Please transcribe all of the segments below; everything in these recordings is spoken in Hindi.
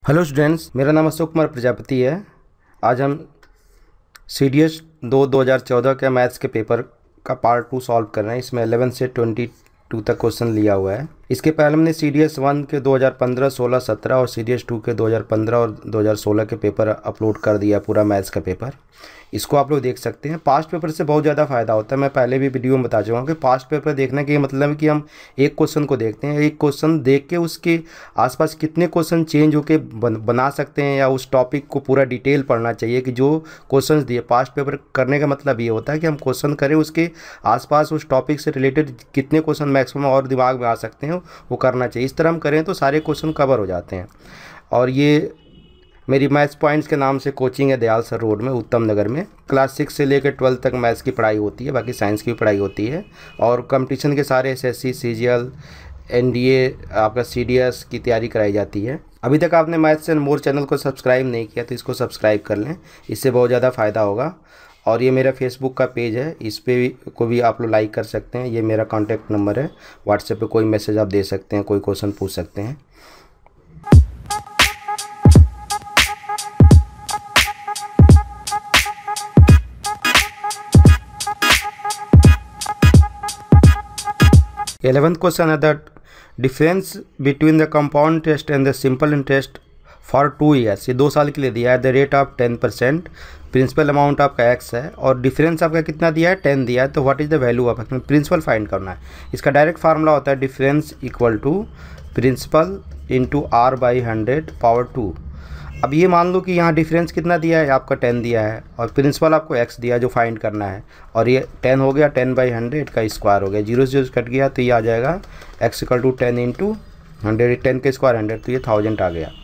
हेलो स्टूडेंट्स, मेरा नाम अशोक प्रजापति है। आज हम CDS 2014 के मैथ्स के पेपर का पार्ट 2 सॉल्व कर रहे हैं। इसमें 11 से 22 तक क्वेश्चन लिया हुआ है। इसके पहले हमने CDS 1 के 2015, 16, 17 और CDS 2 के 2015 और 2016 के पेपर अपलोड कर दिया, पूरा मैथ्स का पेपर। इसको आप लोग देख सकते हैं। पास्ट पेपर से बहुत ज़्यादा फ़ायदा होता है। मैं पहले भी वीडियो में बता चुका हूँ कि पास्ट पेपर देखने का मतलब है कि हम एक क्वेश्चन को देखते हैं, एक क्वेश्चन देख के उसके आसपास कितने क्वेश्चन चेंज होके बना सकते हैं, या उस टॉपिक को पूरा डिटेल पढ़ना चाहिए कि जो क्वेश्चन दिए। पास्ट पेपर करने का मतलब ये होता है कि हम क्वेश्चन करें, उसके आसपास उस टॉपिक से रिलेटेड कितने क्वेश्चन मैक्सिमम और दिमाग में आ सकते हैं वो करना चाहिए। इस तरह हम करें तो सारे क्वेश्चन कवर हो जाते हैं। और ये मेरी मैथ्स पॉइंट्स के नाम से कोचिंग है, दयाल सर रोड में, उत्तम नगर में। क्लास 6 से लेकर 12 तक मैथ्स की पढ़ाई होती है, बाकी साइंस की भी पढ़ाई होती है। और कंपटीशन के सारे SSC, CGL, NDA, आपका CDS की तैयारी कराई जाती है। अभी तक आपने मैथ्स एंड मोर चैनल को सब्सक्राइब नहीं किया तो इसको सब्सक्राइब कर लें, इससे बहुत ज़्यादा फ़ायदा होगा। और ये मेरा फेसबुक का पेज है, इस पे को भी आप लोग लाइक कर सकते हैं। ये मेरा कॉन्टैक्ट नंबर है। व्हाट्सएप पे कोई मैसेज आप दे सकते हैं, कोई क्वेश्चन पूछ सकते हैं। Eleventh question है the difference between the compound interest and the simple interest for 2 years. ये 2 साल के लिए दिया है। The rate of 10%, principal amount आपका x है और डिफरेंस आपका कितना दिया है, 10 दिया है। तो what is the value of principal find करना है। इसका डायरेक्ट फार्मूला होता है difference equal to principal into R/100 power 2। अब ये मान लो कि यहाँ डिफरेंस कितना दिया है, आपका 10 दिया है और प्रिंसिपल आपको x दिया जो फाइंड करना है। और ये 10 हो गया, 10/100 का स्क्वायर हो गया, 0 से 0 कट गया तो ये आ जाएगा x इक्वल टू 10 इंटू 100, 10 के स्क्वायर 100, तो ये 1000 आ गया।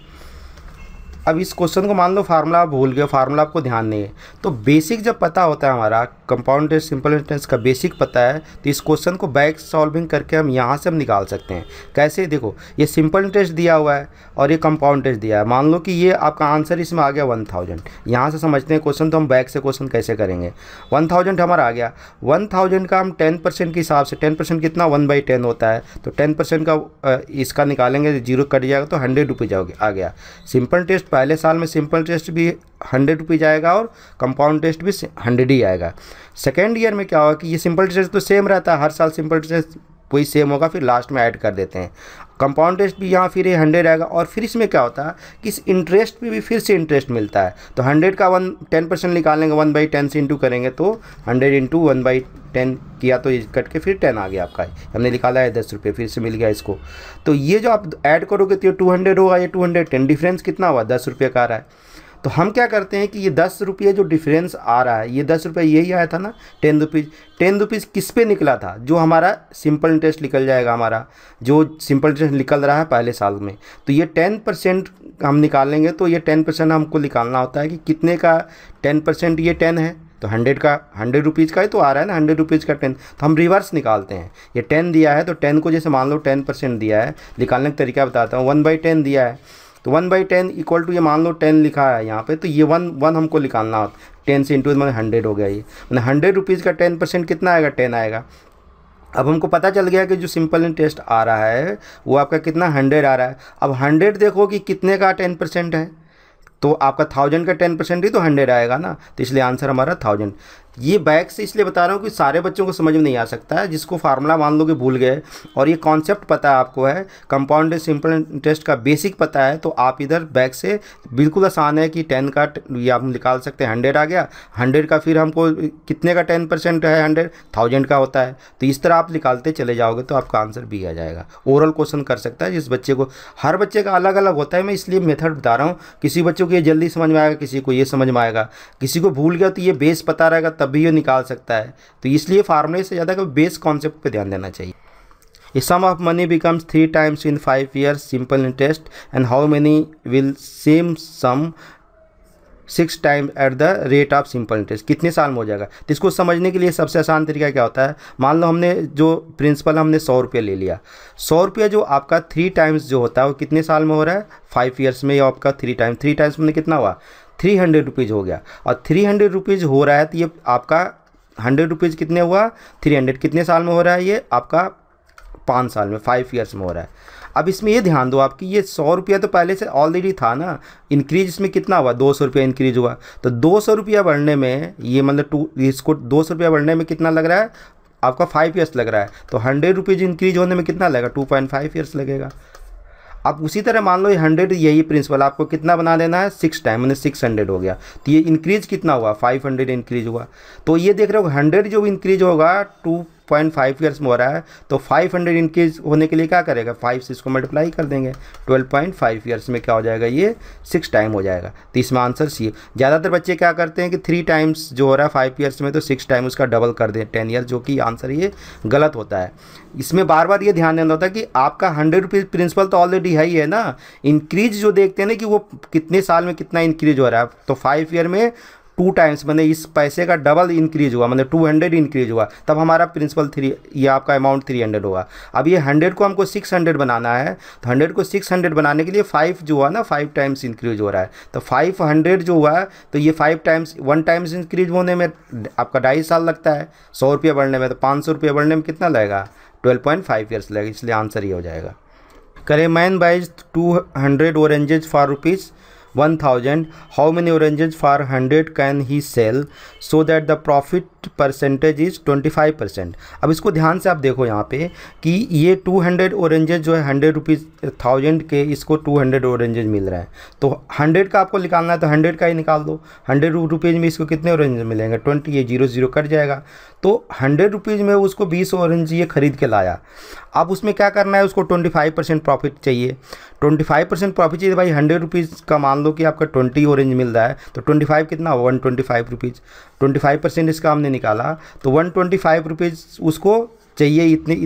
अब इस क्वेश्चन को मान लो फार्मूला आप भूल गए, फार्मूला आपको ध्यान नहीं है, तो बेसिक जब पता होता है, हमारा कंपाउंड इंटरेस्ट सिंपल इंटरेस्ट का बेसिक पता है, तो इस क्वेश्चन को बैक सॉल्विंग करके हम यहाँ से हम निकाल सकते हैं। कैसे? देखो, ये सिंपल इंटरेस्ट दिया हुआ है और ये कंपाउंड इंटरेस्ट दिया है। मान लो कि ये आपका आंसर इसमें आ गया 1000। यहाँ से समझते हैं क्वेश्चन, तो हम बैक से क्वेश्चन कैसे करेंगे। 1000 हमारा आ गया। 1000 का हम 10% के हिसाब से, 10% कितना 1/10 होता है, तो 10% का इसका निकालेंगे, 0 कट जाएगा तो 100 रुपीज़ आ गया। सिंपल इंटरेस्ट पहले साल में सिंपल इंटरेस्ट भी 100 रुपीज़ आएगा और कंपाउंड इंटरेस्ट भी 100 ही आएगा। सेकेंड ईयर में क्या होगा कि ये सिंपल इंटरेस्ट तो सेम रहता है, हर साल सिंपल इंटरेस्ट वही सेम होगा, फिर लास्ट में ऐड कर देते हैं। कंपाउंड इंटरेस्ट भी यहाँ फिर ये 100 आएगा। और फिर इसमें क्या होता है कि इस इंटरेस्ट पे भी फिर से इंटरेस्ट मिलता है। तो 100 का 10% निकालेंगे, 1/10 से इंटू करेंगे तो 100 इंटू 1/10 किया तो ये कट के फिर 10 आ गया आपका। हमने निकाला है 10 रुपये, फिर से मिल गया इसको। तो ये जो आप ऐड करोगे तो ये 200 होगा, ये 210, डिफरेंस कितना हुआ, 10 रुपये का आ रहा है। तो हम क्या करते हैं कि ये 10 रुपये जो डिफरेंस आ रहा है, ये 10 रुपये यही आया था ना, 10 रुपीज़। 10 रुपीज़ किस पे निकला था? जो हमारा सिंपल इंटरेस्ट निकल जाएगा, हमारा जो सिंपल इंटरेस्ट निकल रहा है पहले साल में। तो ये 10% हम निकालेंगे, तो ये 10% हमको निकालना होता है कि कितने का 10%, ये 10 है तो 100 का 100 रुपीज़ का ही तो आ रहा है ना, 100 रुपीज़ का 10, तो हम रिवर्स निकालते हैं। ये 10 दिया है तो 10 को जैसे मान लो 10% दिया है, निकालने का तरीका बताता हूँ। 1/10 दिया है तो 1/10 इक्वल टू ये मान लो 10 लिखा है यहाँ पे, तो ये 1 हमको निकालना होता है। 10 से इंटू मैंने 100 हो गया। ये मैंने 100 रुपीज़ का 10% कितना आएगा, 10 आएगा। अब हमको पता चल गया कि जो सिंपल इंटरेस्ट आ रहा है वो आपका कितना 100 आ रहा है। अब 100 देखो कि कितने का 10% है, तो आपका 1000 का 10% ही तो 100 आएगा ना, तो इसलिए आंसर हमारा 1000। ये बैक से इसलिए बता रहा हूँ कि सारे बच्चों को समझ में नहीं आ सकता है, जिसको फार्मूला मान लो कि भूल गए और ये कॉन्सेप्ट पता है आपको है, कंपाउंड सिंपल इंटरेस्ट का बेसिक पता है, तो आप इधर बैक से बिल्कुल आसान है कि 10 का ये आप निकाल सकते हैं। 100 आ गया, 100 का फिर हमको कितने का 10% है, 1000 का होता है। तो इस तरह आप निकालते चले जाओगे तो आपका आंसर भी आ जाएगा। ओरल क्वेश्चन कर सकता है जिस बच्चे को, हर बच्चे का अलग अलग होता है, मैं इसलिए मेथड बता रहा हूँ। किसी बच्चों को ये जल्दी समझ में आएगा, किसी को ये समझ में आएगा, किसी को भूल गया तो ये बेस पता रहेगा तब भी ये निकाल सकता है। तो इसलिए फार्मूले से ज़्यादा बेस कॉन्सेप्ट पे ध्यान देना चाहिए। A sum of money becomes 3 times in 5 years simple interest, and how many will same sum 6 times at the rate of simple interest? कितने साल में हो जाएगा? तो इसको समझने के लिए सबसे आसान तरीका क्या होता है, मान लो हमने जो प्रिंसिपल हमने 100 रुपये ले लिया। 100 रुपये जो आपका 3 टाइम्स जो होता है वो कितने साल में हो रहा है, 5 ईयर्स में। या आपका 3 टाइम्स में कितना हुआ, 300 रुपीज़ हो गया। और 300 रुपीज़ हो रहा है तो ये आपका 100 रुपीज़ कितने हुआ, 300 कितने साल में हो रहा है, ये आपका 5 साल में, 5 ईयर्स में हो रहा है। अब इसमें ये ध्यान दो आपकी, ये 100 रुपया तो पहले से ऑलरेडी था ना, इंक्रीज इसमें कितना हुआ, 200 रुपया इंक्रीज हुआ। तो 200 रुपया बढ़ने में ये मतलब इसको 200 रुपया बढ़ने में कितना लग रहा है आपका, 5 ईयर्स लग रहा है। तो 100 रुपीज़ इंक्रीज होने में कितना लगेगा, 2.5 ईयर्स लगेगा। अब उसी तरह मान लो ये 100, यही प्रिंसिपल आपको कितना बना देना है, 6 टाइम, मैंने 600 हो गया। तो ये इंक्रीज कितना हुआ, 500 इंक्रीज हुआ। तो ये देख रहे हो 100 जो इंक्रीज होगा 2.5 ईयर्स में हो रहा है, तो 500 इंक्रीज होने के लिए क्या करेगा, 5 से इसको मल्टीप्लाई कर देंगे, 12.5 ईयर्स में क्या हो जाएगा, ये 6 टाइम हो जाएगा। तो इसमें आंसर सी है। ज़्यादातर बच्चे क्या करते हैं कि 3 टाइम्स जो हो रहा है 5 ईयर्स में, तो 6 टाइम उसका डबल कर दें 10 ईयर्स, जो कि आंसर ये गलत होता है। इसमें बार बार ये ध्यान देना होता है कि आपका 100 रुपीज़ प्रिंसिपल तो ऑलरेडी है ही है ना, इंक्रीज जो देखते हैं ना कि वो कितने साल में कितना इंक्रीज हो रहा है। तो 5 ईयर में 2 टाइम्स, मैंने इस पैसे का डबल इंक्रीज हुआ, मतलब 200 इंक्रीज हुआ, तब हमारा प्रिंसिपल 3, ये आपका अमाउंट 300 होगा। अब ये 100 को हमको 600 बनाना है, तो 100 को 600 बनाने के लिए 5 जो हुआ ना, 5 टाइम्स इंक्रीज हो रहा है। तो 500 जो हुआ है, तो ये 5 टाइम्स 1 टाइम्स इंक्रीज होने में आपका 2.5 साल लगता है। 100 रुपया बढ़ने में, तो 500 रुपया बढ़ने में कितना लगेगा, 12.5 ईयर्स लगेगा। इसलिए आंसर ये हो जाएगा। करे man buys 200 oranges for ₹1000, how many oranges for 100 can he sell so that the profit percentage is 25%। अब इसको ध्यान से आप देखो यहाँ पे कि ये 200 ऑरेंजेज जो है 100 रुपीज़ 1000 के, इसको 200 ऑरेंजेज मिल रहा है। तो 100 का आपको निकालना है, तो 100 का ही निकाल दो। 100 रुपीज़ में इसको कितने ऑरेंज मिलेंगे, 20, ये 0 कट जाएगा। तो 100 रुपीज़ में उसको 20 ऑरेंज ये खरीद के लाया। अब उसमें क्या करना है, उसको 25% प्रॉफिट चाहिए। 25% प्रॉफिट चाहिए भाई, 100 रुपीज़ का मान लो कि आपका 20 ऑरेंज मिल रहा है, तो 25 कितना हुआ, 125 रुपीज़। 25% इसका हमने निकाला, तो 125 रुपीज़ उसको चाहिए,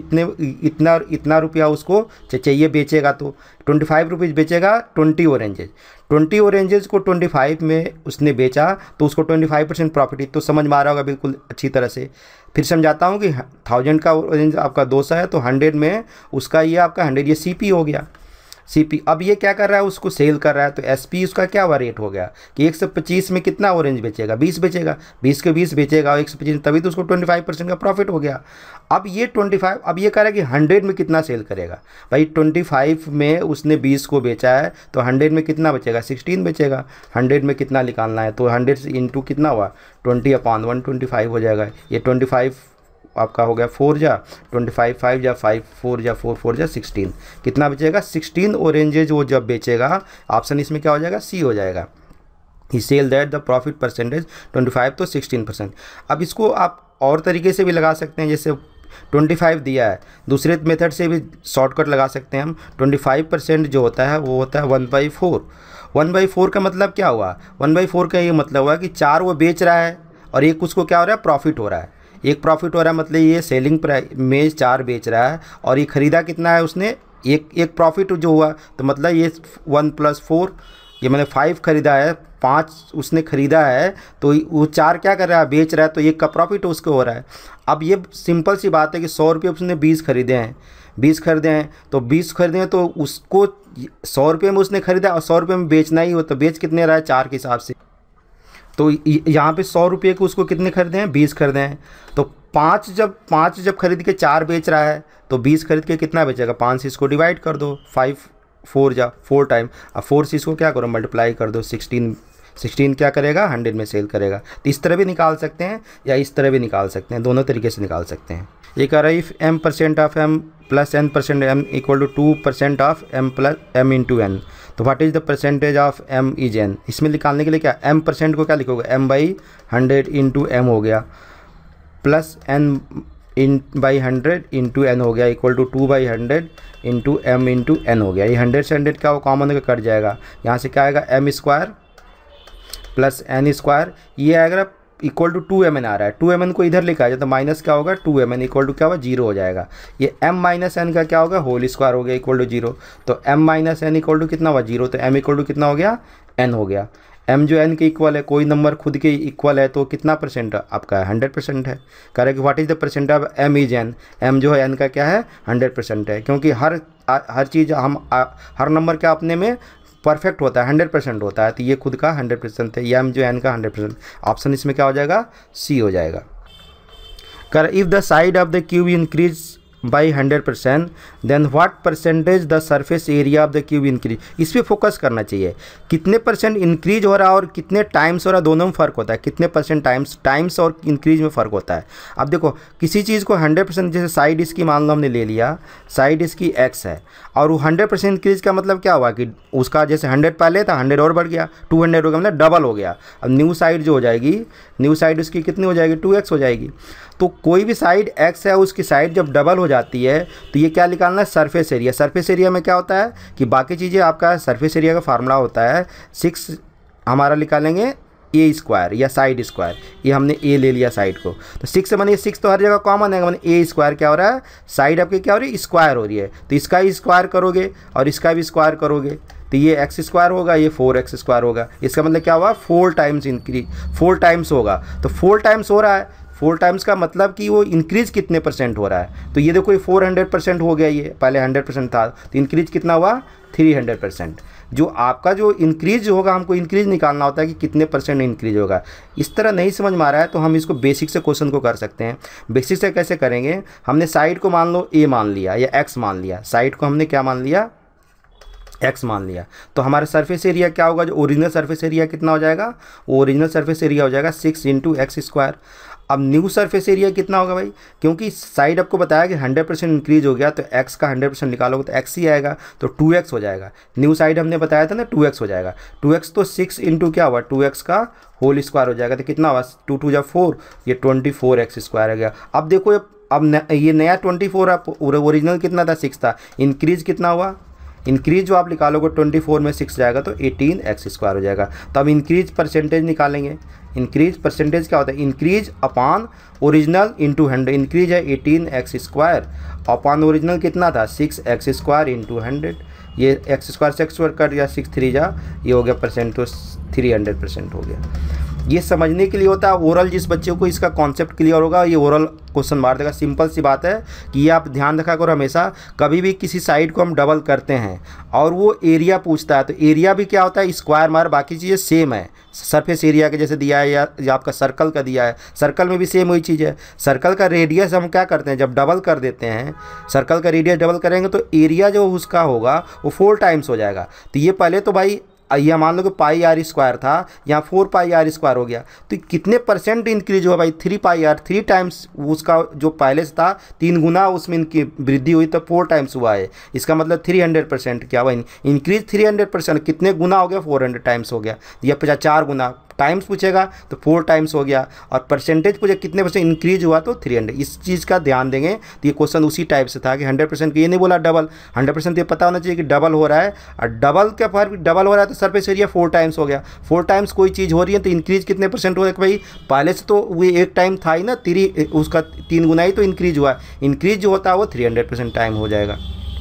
इतना रुपया उसको चाहिए, बेचेगा तो 25 रुपीज़ बेचेगा 20 ऑरेंजेज। 20 ऑरेंजेज को 25 में उसने बेचा, तो उसको 25% प्रॉफिट। तो समझ में आ रहा होगा बिल्कुल अच्छी तरह से। फिर समझाता हूँ कि 1000 का ऑरेंज आपका 200 है, तो 100 में उसका ये आपका 100 ये CP हो गया, CP। अब ये क्या कर रहा है, उसको सेल कर रहा है, तो SP उसका क्या हुआ, रेट हो गया कि 125 में कितना ऑरेंज बेचेगा, 20 बेचेगा, 20 के 20 बेचेगा 125, तभी तो उसको 25% का प्रॉफिट हो गया। अब ये 25, अब ये कह रहा है कि 100 में कितना सेल करेगा भाई, 25 में उसने 20 को बेचा है, तो 100 में कितना बचेगा, 16 बेचेगा। 100 में कितना निकालना है, तो 100 से इंटू कितना हुआ, 20/125 हो जाएगा। ये 25 आपका हो गया 4 जा 25, 5 जा 5, 4 जा 4, 4 जा 16, कितना बचेगा, 16 ऑरेंजेज वो जब बेचेगा, ऑप्शन इसमें क्या हो जाएगा, C हो जाएगा। He sell that the profit percentage 25, तो 16%। अब इसको आप और तरीके से भी लगा सकते हैं, जैसे 25 दिया है, दूसरे मेथड से भी शॉर्टकट लगा सकते हैं हम। 25% जो होता है वो होता है 1/4। 1/4 का मतलब क्या हुआ, 1/4 का ये मतलब हुआ कि 4 वो बेच रहा है और एक उसको क्या हो रहा है, प्रॉफिट हो रहा है। एक प्रॉफिट हो रहा है, मतलब ये सेलिंग प्राइस में 4 बेच रहा है, और ये ख़रीदा कितना है उसने, एक प्रॉफिट जो हुआ, तो मतलब ये 1 + 4, ये मैंने 5 खरीदा है, 5 उसने ख़रीदा है, तो वो 4 क्या कर रहा है, बेच रहा है, तो 1 का प्रॉफिट उसको हो रहा है। अब ये सिंपल सी बात है कि 100 रुपये उसने 20 खरीदे हैं, 20 खरीदे हैं, तो 20 खरीदे हैं, तो उसको 100 रुपये में उसने ख़रीदा और 100 रुपये में बेचना ही हो, तो बेच कितने रहा है, 4 के हिसाब से। तो यहाँ पे 100 रुपये को उसको कितने खरीदे हैं, 20 खरीदे हैं। तो 5 जब खरीद के 4 बेच रहा है, तो 20 खरीद के कितना बेचेगा, 5 से इसको डिवाइड कर दो, 5 4 जा 4 टाइम, अब 4 से इसको क्या करो, मल्टीप्लाई कर दो, 16 क्या करेगा, 100 में सेल करेगा। तो इस तरह भी निकाल सकते हैं या इस तरह भी निकाल सकते हैं, दोनों तरीके से निकाल सकते हैं। ये कह रहा है if m% of m + n% m = 2% of m + m × n, तो what is the percentage of m is n। इसमें निकालने के लिए क्या, m% को क्या लिखोगे, m/100 × m हो गया, प्लस n/100 × n हो गया, = 2/100 × m × n हो गया। ये 100 से 100 क्या वो कॉमन होकर कट जाएगा, यहाँ से क्या आएगा, m² + n², ये आएगा = 2mn आ रहा है। 2mn को इधर लिखा जाए तो माइनस क्या होगा, 2mn = क्या होगा, 0 हो जाएगा। ये m - n का क्या होगा, होल स्क्वायर हो गया, = 0। तो m - n = कितना हुआ, 0। तो m = कितना हो गया, n हो गया। m जो n के इक्वल है, कोई नंबर खुद के इक्वल है, तो कितना परसेंट आपका 100% है। कह रहे कि what is the percent of m is n, m जो है n का क्या है, 100% है, क्योंकि हर चीज़ हर नंबर क्या अपने में परफेक्ट होता है, 100% होता है, तो ये खुद का 100% है, ये m जो n का 100%। ऑप्शन इसमें क्या हो जाएगा, C हो जाएगा। कर if the side of the cube increase by 100%, then what percentage the surface area of the cube increase. इस पर फोकस करना चाहिए, कितने परसेंट इंक्रीज हो रहा है और कितने टाइम्स हो रहा है, दोनों में फ़र्क होता है। कितने परसेंट टाइम्स और इंक्रीज में फ़र्क होता है। अब देखो किसी चीज़ को 100%, जैसे साइड इसकी मान लो हमने ले लिया, साइड इसकी x है और वो 100% इंक्रीज का मतलब क्या हुआ कि उसका जैसे 100 पहले था 100 और बढ़ गया, 200 हो गया, मतलब डबल हो गया। अब न्यू साइड जो हो जाएगी, न्यू साइड उसकी कितनी हो जाएगी, 2x हो जाएगी। तो कोई भी साइड x है उसकी साइड जब डबल हो जाती है तो ये क्या निकालना है, सरफेस एरिया। सरफेस एरिया में क्या होता है कि बाकी चीज़ें आपका सरफेस एरिया का फार्मूला होता है 6 हमारा निकालेंगे ए स्क्वायर या साइड स्क्वायर। ये हमने ए ले लिया साइड को, तो 6 से मैंने 6 तो हर जगह कॉमन है, मैंने ए स्क्वायर क्या हो रहा है, साइड आपकी क्या हो रही है, स्क्वायर हो रही है। तो इसका ही स्क्वायर करोगे और इसका भी स्क्वायर करोगे तो ये x स्क्वायर होगा, ये 4x स्क्वायर होगा। इसका मतलब क्या हुआ, 4 टाइम्स इंक्रीज, 4 टाइम्स होगा। तो 4 टाइम्स हो रहा है, 4 टाइम्स का मतलब कि वो इंक्रीज कितने परसेंट हो रहा है। तो ये देखो ये 400% हो गया, ये पहले 100% था, तो इंक्रीज कितना हुआ, 300%। जो आपका जो इंक्रीज होगा, हमको इंक्रीज निकालना होता है कि कितने परसेंट इंक्रीज होगा। इस तरह नहीं समझ में आ रहा है तो हम इसको बेसिक से क्वेश्चन को कर सकते हैं। बेसिक से कैसे करेंगे, हमने साइड को मान लो a मान लिया या x मान लिया, साइड को हमने क्या मान लिया, x मान लिया। तो हमारा सरफेस एरिया क्या होगा, जो ओरिजिनल सरफेस एरिया कितना हो जाएगा, वो ओरिजिनल सरफेस एरिया हो जाएगा 6 × x स्क्वायर। अब न्यू सरफेस एरिया कितना होगा भाई, क्योंकि साइड आपको बताया कि 100% इंक्रीज हो गया तो x का 100% निकालोगे तो x ही आएगा, तो 2x हो जाएगा। न्यू साइड हमने बताया था ना 2x हो जाएगा, 2x तो 6 × क्या हुआ, 2x का होल स्क्वायर हो जाएगा। तो कितना हुआ, 2 × 4, ये 24x स्क्वायर आ गया। अब देखो अब ये नया 24, ओरिजिनल कितना था, 6 था, इंक्रीज कितना हुआ, इंक्रीज जो आप निकालोगे 24 में 6 जाएगा तो 18x स्क्वायर हो जाएगा। तो अब इंक्रीज परसेंटेज निकालेंगे। इंक्रीज परसेंटेज क्या होता है, increase upon original into 100। Increase है 18x स्क्वायर अपॉन ओरिजिनल कितना था, 6x स्क्वायर इंटू 100। ये x स्क्वायर से x स्क्वायर कट गया, 6 3 जा, ये हो गया परसेंट, तो 300% हो गया। ये समझने के लिए होता है ओरल, जिस बच्चे को इसका कॉन्सेप्ट क्लियर होगा ये ओरल क्वेश्चन मार देगा। सिंपल सी बात है कि ये आप ध्यान रखा करो हमेशा, कभी भी किसी साइड को हम डबल करते हैं और वो एरिया पूछता है तो एरिया भी क्या होता है, स्क्वायर मार, बाकी चीज़ें सेम है। सरफेस एरिया के जैसे दिया है या आपका सर्कल का दिया है, सर्कल में भी सेम वही चीज़ है। सर्कल का रेडियस हम क्या करते हैं, जब डबल कर देते हैं, सर्कल का रेडियस डबल करेंगे तो एरिया जो उसका होगा वो 4 टाइम्स हो जाएगा। तो ये पहले तो भाई यह मान लो कि πr स्क्वायर था, यहाँ 4πr स्क्वायर हो गया, तो कितने परसेंट इंक्रीज हुआ भाई, 3πr, 3 टाइम्स उसका जो पहले से था 3 गुना उसमें इनकी वृद्धि हुई तो 4 टाइम्स हुआ है। इसका मतलब 300% क्या हुआ, इंक्रीज 300%, कितने गुना हो गया, 400 टाइम्स हो गया। यह 4 गुना, टाइम्स पूछेगा तो 4 टाइम्स हो गया, और परसेंटेज पूछे कितने परसेंट इंक्रीज हुआ तो 300। इस चीज़ का ध्यान देंगे। तो ये क्वेश्चन उसी टाइप से था कि 100%, ये नहीं बोला डबल, 100% ये पता होना चाहिए कि डबल हो रहा है, और डबल का फर्क, डबल हो रहा है तो सरफेस एरिया 4 टाइम्स हो गया। 4 टाइम्स कोई चीज़ हो रही है तो इंक्रीज कितने परसेंट हो रहा है भाई, पहले से तो वो 1 टाइम था ही ना, उसका 3 गुना ही तो इंक्रीज हुआ। इंक्रीज जो होता है वो 300% टाइम हो जाएगा।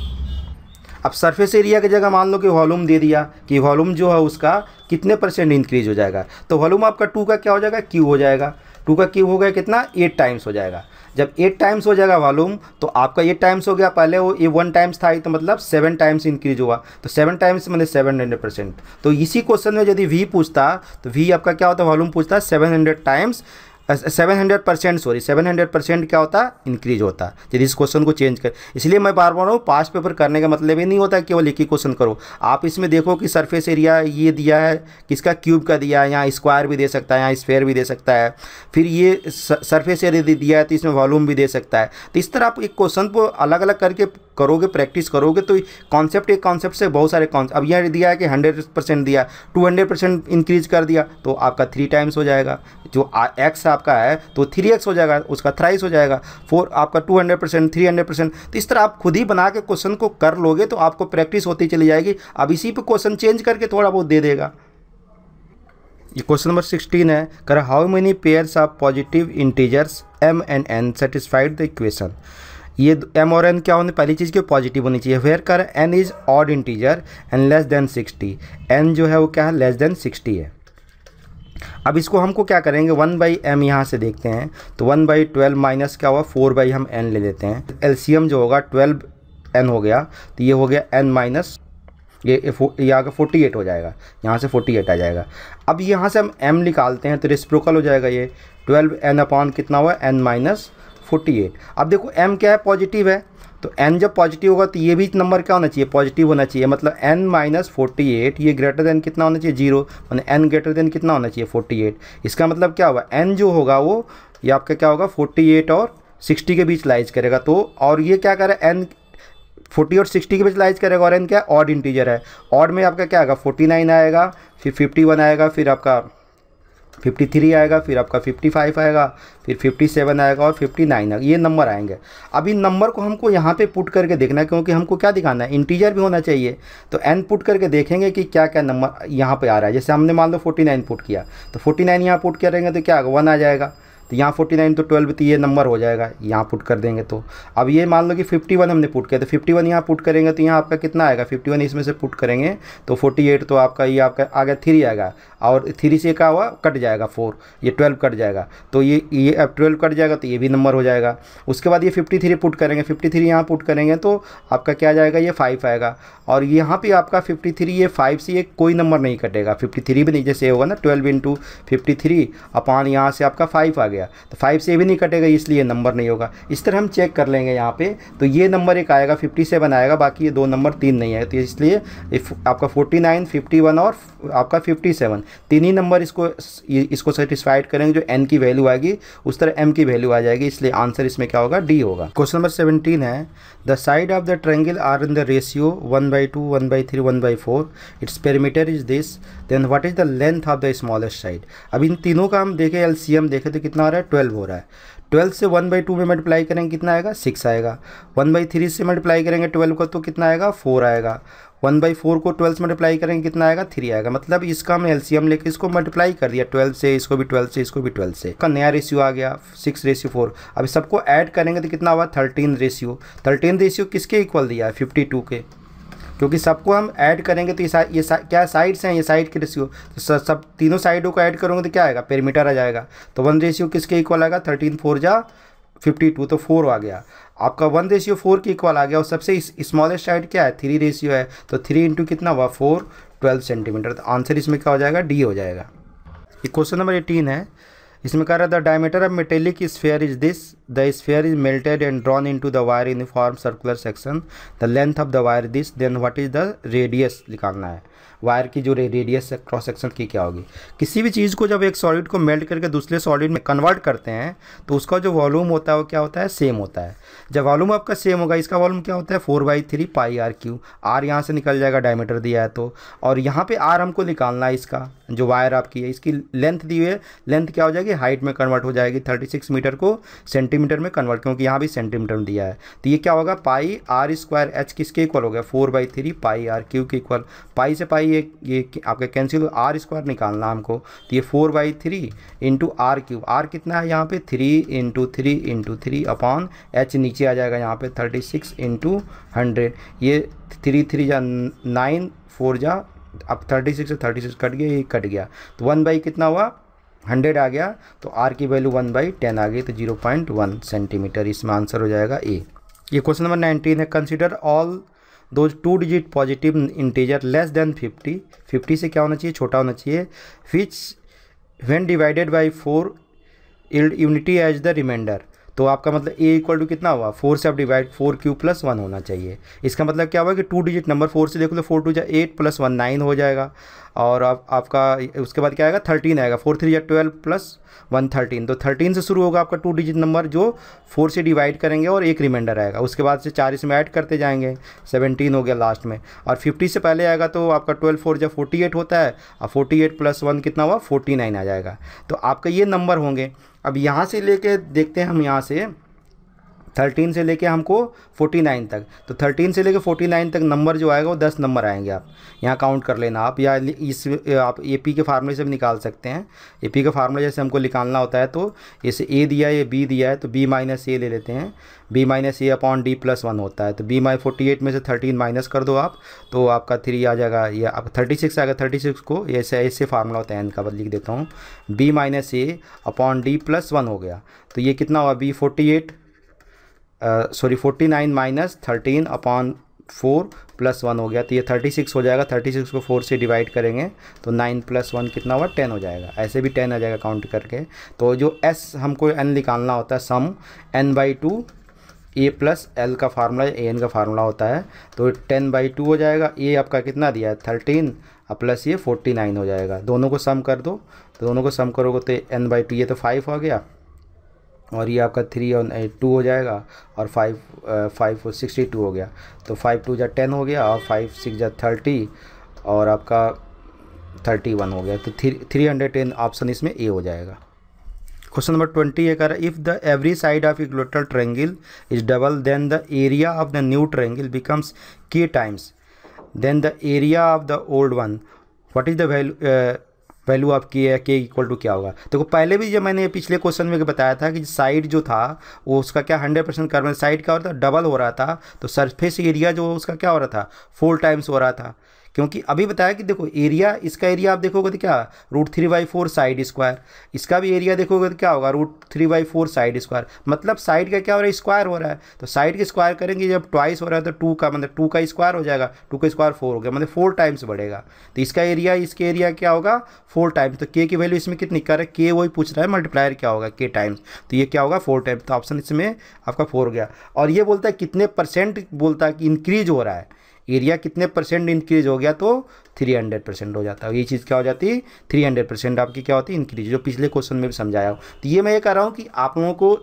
अब सरफेस एरिया की जगह मान लो कि वॉल्यूम दे दिया कि वॉल्यूम जो है उसका कितने परसेंट इंक्रीज हो जाएगा, तो वॉल्यूम आपका 2 का क्या हो जाएगा, क्यू हो जाएगा। 2 का क्यू हो गया कितना, 8 टाइम्स हो जाएगा। जब 8 टाइम्स हो जाएगा वॉल्यूम तो आपका 8 टाइम्स हो गया, पहले वो ये 1 टाइम्स था तो मतलब 7 टाइम्स इंक्रीज हुआ, तो 7 टाइम्स मतलब 700%। तो इसी क्वेश्चन में यदि वी पूछता तो वी आपका क्या होता है, वॉल्यूम पूछता है 700 टाइम्स, 700%, सॉरी 700% क्या होता है, इंक्रीज होता है यदि इस क्वेश्चन को चेंज कर। इसलिए मैं बार बार पास्ट पेपर करने का मतलब ये नहीं होता केवल एक ही क्वेश्चन करो। आप इसमें देखो कि सरफेस एरिया ये दिया है, किसका, क्यूब का दिया है, यहाँ स्क्वायर भी दे सकता है, यहाँ स्फेयर भी दे सकता है, फिर ये सरफेस एरिया दिया है तो इसमें वॉल्यूम भी दे सकता है। तो इस तरह आप एक क्वेश्चन को अलग अलग करके करोगे, प्रैक्टिस करोगे तो कॉन्सेप्ट, एक कॉन्सेप्ट से बहुत सारे कॉन्सेप्ट। अब यहाँ दिया है कि 100% दिया, 200% इंक्रीज कर दिया तो आपका 3 टाइम्स हो जाएगा। जो एक्स आपका है तो 3x हो जाएगा, उसका थ्राइस हो जाएगा। 4 आपका 200%, 300%। तो इस तरह आप खुद ही बना के क्वेश्चन को कर लोगे तो आपको प्रैक्टिस होती चली जाएगी। अब इसी पे क्वेश्चन चेंज करके थोड़ा बहुत दे देगा। ये क्वेश्चन नंबर 16 है, कर how many pairs of positive integers m and n satisfied the equation. ये m और n क्या होने, पहली चीज़ की पॉजिटिव होनी चाहिए। वेयर कर n is odd integer and less than 60, n जो है वो क्या है, लेस देन 60 है। अब इसको हमको क्या करेंगे, 1/m यहाँ से देखते हैं तो 1/12 माइनस क्या हुआ, 4/ हम n ले लेते हैं। एलसीएम जो होगा 12n हो गया, तो ये हो गया n माइनस ये आगे 48 हो जाएगा, यहाँ से 48 आ जाएगा। अब यहाँ से हम m निकालते हैं तो रेसिप्रोकल हो जाएगा, ये 12n अपॉन कितना हुआ, n माइनस 48। अब देखो m क्या है, पॉजिटिव है, तो n जब पॉजिटिव होगा तो ये भी नंबर क्या होना चाहिए, पॉजिटिव होना चाहिए। मतलब n माइनस 48 ये ग्रेटर देन कितना होना चाहिए, 0, मतलब n ग्रेटर देन कितना होना चाहिए, 48। इसका मतलब क्या होगा, n जो होगा वो ये आपका क्या होगा 48 और 60 के बीच लाइज करेगा। तो और ये क्या करे, n 40 और 60 के बीच लाइज करेगा, और n क्या है, ऑड इंटीजर है। ऑड में आपका क्या आएगा, 49 आएगा, फिर 51 आएगा, फिर आपका 53 आएगा, फिर आपका 55 आएगा, फिर 57 आएगा और 59 आएगा, ये नंबर आएंगे। अब इन नंबर को हमको यहाँ पे पुट करके देखना है, क्योंकि हमको क्या दिखाना है, इंटीजर भी होना चाहिए। तो n पुट करके देखेंगे कि क्या क्या नंबर यहाँ पे आ रहा है। जैसे हमने मान लो 49 पुट किया, तो 49 यहाँ पुट करेंगे तो क्या आएगा, 1 आ जाएगा। तो यहाँ 49 तो 12 तो ये नंबर हो जाएगा, यहाँ पुट कर देंगे। तो अब ये मान लो कि 51 हमने पुट किया, तो 51 यहाँ पुट करेंगे तो यहाँ आपका कितना आएगा, 51 इसमें से पुट करेंगे तो 48, तो आपका ये आपका आ गया 3 आएगा, और 3 से क्या हुआ, कट जाएगा 4, ये 12 कट जाएगा। तो ये अब 12 कट जाएगा तो ये भी नंबर हो जाएगा। उसके बाद ये 53 पुट करेंगे, 53 यहाँ पुट करेंगे तो आपका क्या जाएगा, ये 5 आएगा। और यहाँ पे आपका 53 ये 5 से ये कोई नंबर नहीं कटेगा, 53 भी नहीं, जैसे होगा ना 12 इंटू 53 अपान यहाँ से आपका 5 आ गया, तो 5 से भी नहीं कटेगा, इसलिए नंबर नहीं होगा। इस तरह हम चेक कर लेंगे यहाँ पे। तो ये नंबर एक आएगा 57 आएगा, बाकी ये दो नंबर 3 नहीं आएगा। तो इसलिए आपका 49, 51 और आपका 57 तीन ही नंबर इसको सेटिस्फाइड करेंगे। जो n की वैल्यू आएगी उस तरह m की वैल्यू आ जाएगी, इसलिए आंसर इसमें क्या होगा, डी होगा। क्वेश्चन नंबर 17 है, the side of the triangle are in the ratio 1/2, 1/3, 1/4, its perimeter is this, then what is the length of the smallest side. अब इन तीनों का हम देखें, एलसीएम देखें तो कितना आ रहा है, 12 हो रहा है। 12 से 1/2 में मल्टीप्लाई करेंगे कितना आएगा, 6 आएगा। 1/3 से मल्टीप्लाई करेंगे 12 को तो कितना आएगा, 4 आएगा। 1/4 को 12 से मल्टीप्लाई करेंगे कितना आएगा, 3 आएगा। मतलब इसका हम एलसीएम लेके इसको मल्टीप्लाई कर दिया, 12 से, इसको भी 12 से, इसको भी 12 से। का नया रेशियो आ गया 6/4। अब सबको ऐड करेंगे तो कितना हुआ, 13 रेशियो। 13 रेशियो किसके इक्वल दिया है, 52 के, क्योंकि सबको हम ऐड करेंगे तो ये क्या साइड्स हैं, ये साइड के रेशियो, तो सब तीनों साइडों को ऐड करोगे तो क्या आएगा, पेरीमीटर आ जाएगा। तो 1 रेशियो किसके इक्वल आएगा, 13 4 जा 52, तो 4 आ गया आपका। 1/4 के इक्वल आ गया। और सबसे स्मॉलेस्ट साइड क्या है, 3 रेशियो है, तो 3 इंटू कितना हुआ, 4, 12 सेंटीमीटर। तो आंसर इसमें क्या हो जाएगा, डी हो जाएगा। ये क्वेश्चन नंबर 18 है, इसमें कह रहा है the diameter of metallic sphere is this, the sphere is melted and drawn into the wire uniform circular section, the length of the wire this, then what is the radius निकालना है। वायर की जो रेडियस है क्रॉस सेक्शन की क्या होगी। किसी भी चीज़ को जब एक सॉलिड को मेल्ट करके दूसरे सॉलिड में कन्वर्ट करते हैं तो उसका जो वॉल्यूम होता है वो क्या होता है, सेम होता है। जब वॉल्यूम आपका सेम होगा, इसका वॉल्यूम क्या होता है, 4/3 पाई आर क्यू। आर यहाँ से निकल जाएगा, डायमीटर दिया है तो, और यहाँ पे आर हमको निकालना है। इसका जो वायर आपकी है, इसकी लेंथ दी हुई है, लेंथ क्या हो जाएगी, हाइट में कन्वर्ट हो जाएगी। 36 मीटर को सेंटीमीटर में कन्वर्ट, क्योंकि यहाँ भी सेंटीमीटर में दिया है। तो ये क्या होगा, पाई आर स्क्वायर एच किसके इक्वल हो गया, 4/3 पाई आर क्यू के इक्वल। पाई से पाई ये आपका कैंसिल, आर स्क्वायर निकालना हमको। तो ये 4/3 इंटू आर क्यूब। आर कितना है यहाँ पे, 3 इंटू 3 इंटू 3 अपॉन एच नीचे आ जाएगा यहाँ पे 36 इंटू 100। ये 3 3 जा 9, 4 जा, अब 36 से 36 कट गया, ये कट गया, तो 1 कितना हुआ, 100 आ गया। तो आर की वैल्यू 1/10 आ गई, तो 0.1 सेंटीमीटर। इसमें आंसर हो जाएगा ए। ये क्वेश्चन नंबर 19 है, consider all those 2 digit positive integer less than 50, 50 से क्या होना चाहिए, छोटा होना चाहिए, which when divided by 4 yield unity as the remainder. तो आपका मतलब ए इक्वल टू कितना हुआ, 4 से आप डिवाइड 4³ + 1 होना चाहिए। इसका मतलब क्या हुआ कि 2 डिजिट नंबर 4 से देख लो, 4 2 जा 8 + 1 9 हो जाएगा। और आपका उसके बाद क्या आएगा, 13 आएगा, 4 3 जा 12 + 1 13। तो 13 से शुरू होगा आपका 2 डिजिट नंबर, जो 4 से डिवाइड करेंगे और एक रिमाइंडर आएगा। उसके बाद से 4 इसमें ऐड करते जाएंगे, 17 हो गया लास्ट में। और 50 से पहले आएगा तो आपका 12 4 जा 48 होता है, और 48 + 1 कितना हुआ, 49 आ जाएगा। तो आपका ये नंबर होंगे। अब यहाँ से लेके देखते हैं हम, यहाँ से 13 से लेके हमको 49 तक, तो 13 से लेके 49 तक नंबर जो आएगा वो 10 नंबर आएंगे। आप यहाँ काउंट कर लेना आप, या आप एपी के फार्मूले से भी निकाल सकते हैं। एपी का फार्मूला जैसे हमको निकालना होता है, तो जैसे ए दिया है, ये बी दिया है, तो बी माइनस ए ले लेते हैं। B minus a upon d + 1 होता है। तो बी 48 में से 13 माइनस कर दो आप, तो आपका 3 आ जाएगा, या आप 36 आएगा। 36 को ऐसे फार्मूला होता है एन का, बस लिख देता हूँ, b minus a upon d + 1 हो गया। तो ये कितना हुआ, बी 49 माइनस 13 अपॉन 4 + 1 हो गया। तो ये 36 हो जाएगा। 36 को 4 से डिवाइड करेंगे तो 9 + 1 कितना हुआ, 10 हो जाएगा। ऐसे भी 10 आ जाएगा काउंट करके। तो जो एस हमको एन निकालना होता है, sum n/2 a plus l का फार्मूला ए एन का फार्मूला होता है, तो 10/2 हो जाएगा। ए आपका कितना दिया है 13 और प्लस ये 49 हो जाएगा। दोनों को सम कर दो, तो दोनों को सम करोगे तो n/2 ये तो 5 हो गया, और ये आपका 3 और 2 हो जाएगा, और 5 और 62 हो गया। तो 5 2 जा 10 हो गया, और 5 6 जा 30, और आपका 31 हो गया। तो 310 ऑप्शन इसमें ए हो जाएगा। क्वेश्चन नंबर 20 ये कह रहा है, if the every side of equatorial triangle is double then the area of the new triangle becomes k times then the area of the old one, what is the value of k equal to क्या होगा। देखो पहले भी जब मैंने पिछले क्वेश्चन में बताया था कि साइड जो था वो उसका क्या 100% कर्व साइड क्या हो रहा था, डबल हो रहा था, तो सरफेस एरिया जो उसका क्या हो रहा था 4 टाइम्स हो रहा था। क्योंकि अभी बताया कि देखो एरिया, इसका एरिया आप देखोगे तो क्या √3/4 साइड स्क्वायर, इसका भी एरिया देखोगे तो क्या होगा √3/4 साइड स्क्वायर, मतलब साइड का क्या हो रहा है स्क्वायर हो रहा है। तो साइड के स्क्वायर करेंगे जब ट्वाइस हो रहा है तो 2 का मतलब 2 का स्क्वायर हो जाएगा, 2 का स्क्वायर 4 हो गया, मतलब 4 टाइम्स बढ़ेगा। तो इसका एरिया इसके एरिया क्या होगा 4 टाइम्स। तो के की वैल्यू इसमें कितनी कर रहा है, के वही पूछ रहा है, मल्टीप्लायर क्या होगा के टाइम्स, तो ये क्या होगा 4 टाइम्स। तो ऑप्शन इसमें आपका 4 हो गया। और ये बोलता है कितने परसेंट, बोलता है कि इंक्रीज हो रहा है एरिया, कितने परसेंट इंक्रीज हो गया, तो 300% हो जाता है। ये चीज़ क्या हो जाती है 300% आपकी क्या होती है इंक्रीज, जो पिछले क्वेश्चन में भी समझाया हो। तो ये मैं ये कह रहा हूँ कि आप लोगों को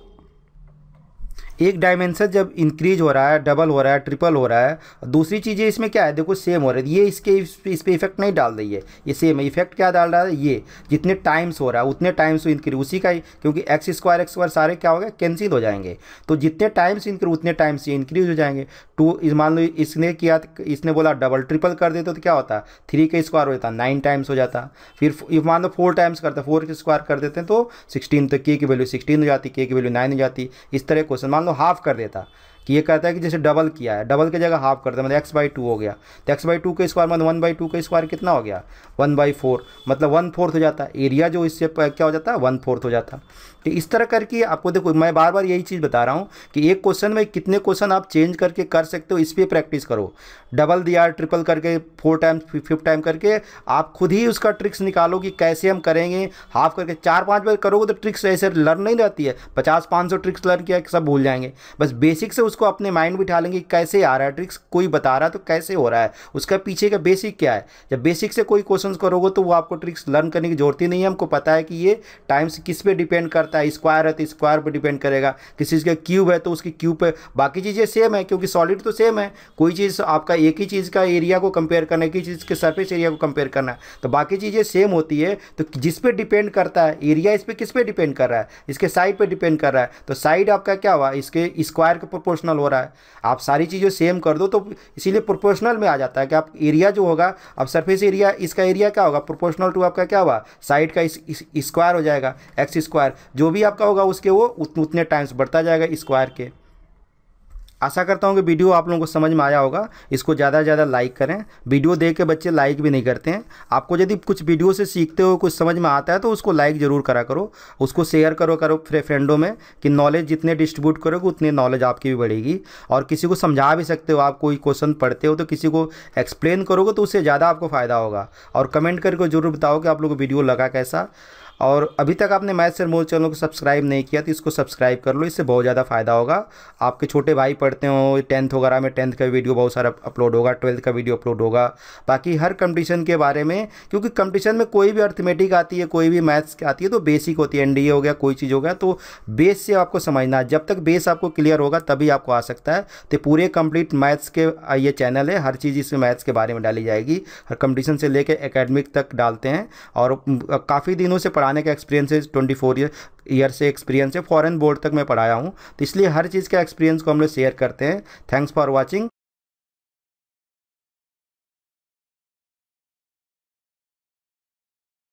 एक डायमेंशन जब इंक्रीज हो रहा है, डबल हो रहा है, ट्रिपल हो रहा है, दूसरी चीज़ें इसमें क्या है देखो सेम हो रहा है, ये इसके इस पे इफेक्ट नहीं डाल रही है, ये सेम है। इफेक्ट क्या डाल रहा है, ये जितने टाइम्स हो रहा है उतने टाइम्स इंक्रीज उसी का ही, क्योंकि एक्स स्क्वायर सारे क्या हो गए कैंसिल हो जाएंगे, तो जितने टाइम्स इंक्रीज उतने टाइम्स ये इंक्रीज हो जाएंगे। 2 मान लो इसने किया, इसने बोला डबल ट्रिपल कर देते तो क्या होता 3 का स्क्वायर हो जाता 9 टाइम्स हो जाता। फिर मान लो 4 टाइम्स करता 4 के स्क्वायर कर देते हैं तो 16, तो के की वैल्यू 16 हो जाती, के की वैल्यू 9 हो जाती। इस तरह क्वेश्चन मान लो हाफ कर देता कि ये कहता है कि जैसे डबल किया है, डबल की जगह हाफ करता है मतलब x/2 हो गया, तो x/2 के स्क्वायर मतलब 1/2 का स्क्वायर कितना हो गया 1/4, मतलब 1/4 हो जाता है एरिया, जो इससे क्या हो जाता है 1/4 हो जाता। तो इस तरह करके आपको देखो मैं बार बार यही चीज़ बता रहा हूँ कि एक क्वेश्चन में कितने क्वेश्चन आप चेंज करके कर सकते हो, इस पर प्रैक्टिस करो। डबल दिया ट्रिपल करके 4 टाइम्स 5 टाइम करके आप खुद ही उसका ट्रिक्स निकालो कि कैसे हम करेंगे। हाफ करके 4-5 बार करोगे तो ट्रिक्स ऐसे लर्न नहीं रहती है, 50-500 ट्रिक्स लर्न किया सब भूल जाएंगे। बस बेसिक से उसको अपने माइंड बिठा लेंगे कैसे आ रहा है ट्रिक्स, कोई बता रहा है तो कैसे हो रहा है, उसका पीछे का बेसिक क्या है। जब बेसिक से कोई क्वेश्चन करोगे तो वो आपको ट्रिक्स लर्न करने की जरूरत ही नहीं है। हमको पता है कि ये टाइम्स किस पे डिपेंड करता है, स्क्वायर है तो स्क्वायर पे डिपेंड करेगा, किसी चीज़ का क्यूब है तो उसकी क्यूब पे, बाकी चीज़ें सेम है क्योंकि सॉलिड तो सेम है। कोई चीज़ आपका एक ही चीज़ का एरिया को कंपेयर करना है, एक ही चीज़ के सरफेस एरिया को कंपेयर करना है, तो बाकी चीज़ें सेम होती है। तो जिस पे डिपेंड करता है एरिया, इस पे किस पे डिपेंड कर रहा है, इसके साइड पे डिपेंड कर रहा है, तो साइड आपका क्या हुआ इसके स्क्वायर के प्रोपोर्शनल हो रहा है। आप सारी चीज़ें सेम कर दो तो इसीलिए प्रोपोर्शनल में आ जाता है कि आप एरिया जो होगा, अब सरफेस एरिया इसका एरिया क्या होगा प्रोपोर्शनल टू आपका क्या हुआ साइड का स्क्वायर हो जाएगा, एक्स स्क्वायर जो भी आपका होगा उसके वो उतने टाइम्स बढ़ता जाएगा स्क्वायर के। आशा करता हूँ कि वीडियो आप लोगों को समझ में आया होगा। इसको ज़्यादा से ज़्यादा लाइक करें, वीडियो देख के बच्चे लाइक भी नहीं करते हैं। आपको यदि कुछ वीडियो से सीखते हो, कुछ समझ में आता है तो उसको लाइक ज़रूर करा करो, उसको शेयर करो फ्रेंडों में, कि नॉलेज जितने डिस्ट्रीब्यूट करोगे उतनी नॉलेज आपकी भी बढ़ेगी। और किसी को समझा भी सकते हो, आप कोई क्वेश्चन पढ़ते हो तो किसी को एक्सप्लेन करोगे तो उससे ज़्यादा आपको फ़ायदा होगा। और कमेंट करके ज़रूर बताओ कि आप लोगों को वीडियो लगा कैसा। और अभी तक आपने मैथ्स एंड मोर चैनल को सब्सक्राइब नहीं किया तो इसको सब्सक्राइब कर लो, इससे बहुत ज़्यादा फ़ायदा होगा। आपके छोटे भाई पढ़ते हो 10th वगैरह में, 10th का वीडियो बहुत सारा अपलोड होगा, 12th का वीडियो अपलोड होगा, बाकी हर कंपटीशन के बारे में, क्योंकि कंपटीशन में कोई भी अर्थमेटिक आती है, कोई भी मैथ्स आती है तो बेसिक होती है, एनडीए हो गया कोई चीज़ हो गया, तो बेस से आपको समझना है। जब तक बेस आपको क्लियर होगा तभी आपको आ सकता है। तो पूरे कंप्लीट मैथ्स के ये चैनल है, हर चीज़ इसमें मैथ्स के बारे में डाली जाएगी, हर कंपटीशन से लेकर एकेडमिक तक डालते हैं। और काफ़ी दिनों से पढ़ाने का एक्सपीरियंस है, 24 ईयर से एक्सपीरियंस है, फॉरेन बोर्ड तक मैं पढ़ाया हूँ, तो इसलिए हर चीज़ का एक्सपीरियंस को हम लोग शेयर करते हैं। Thanks for watching.